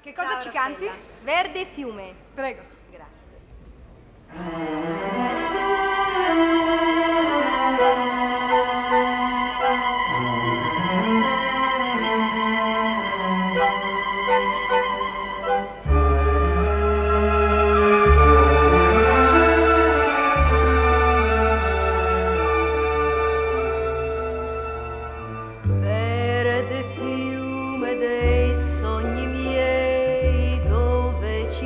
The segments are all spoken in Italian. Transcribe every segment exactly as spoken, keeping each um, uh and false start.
Che cosa Ciao, ci canti? Raffaella. Verde fiume. Prego. Verde fiume dei sogni miei, dove ci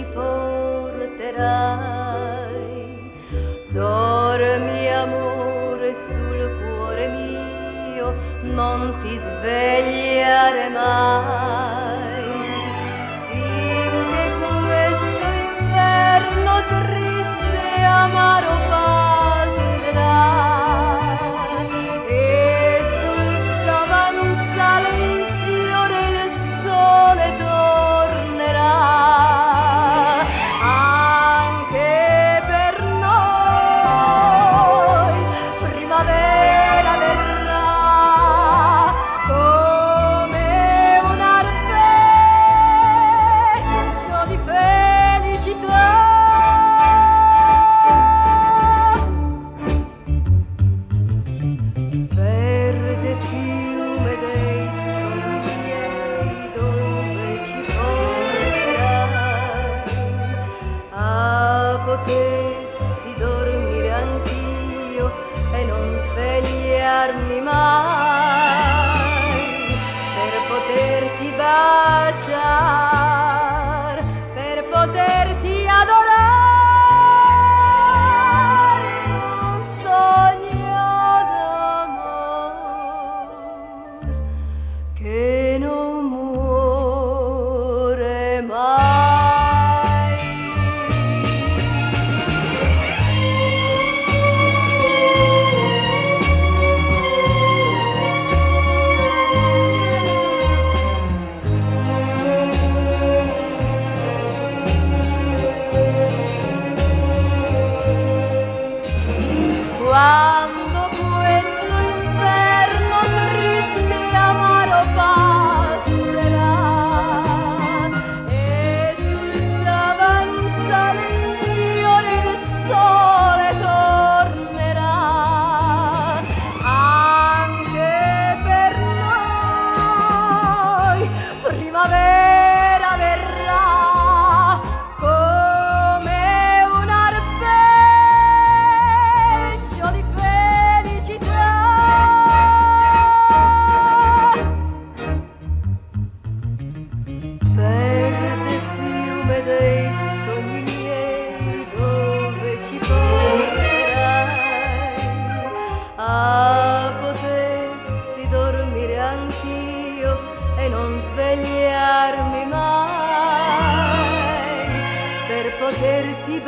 porterai? Dormi amore sul cuore mio, non ti svegliare mai, finché questo inverno triste e amaro passerà. E sul davanzale in fiore il sole tornerà. Anche per noi primavera verrà, come un arpeggio di felicità. Verde fiume dei sogni miei, dove ci porterai? Ah, potessi dormire anch'io e non svegliarmi mai, per poterti baciar, per poterti adorare in un sogno d'amor che non muore mai. Quando questo inverno triste e amaro passerà, e sul davanzale in fiore il sole tornerà. Anche per noi primavera verrà, come un arpeggio di felicità. Verde fiume dei sogni miei, dove ci porterai? Ah, potessi dormire anch'io e non svegliarmi mai, per poterti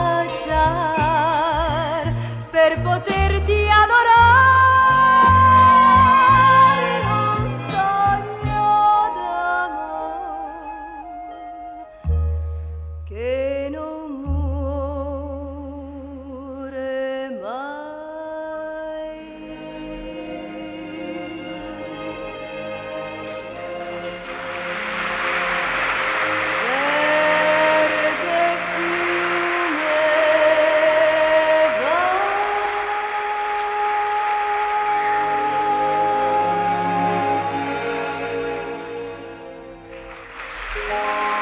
baciar, per poterti adorare in un sogno d'amor che non muore mai. Verde fiume va.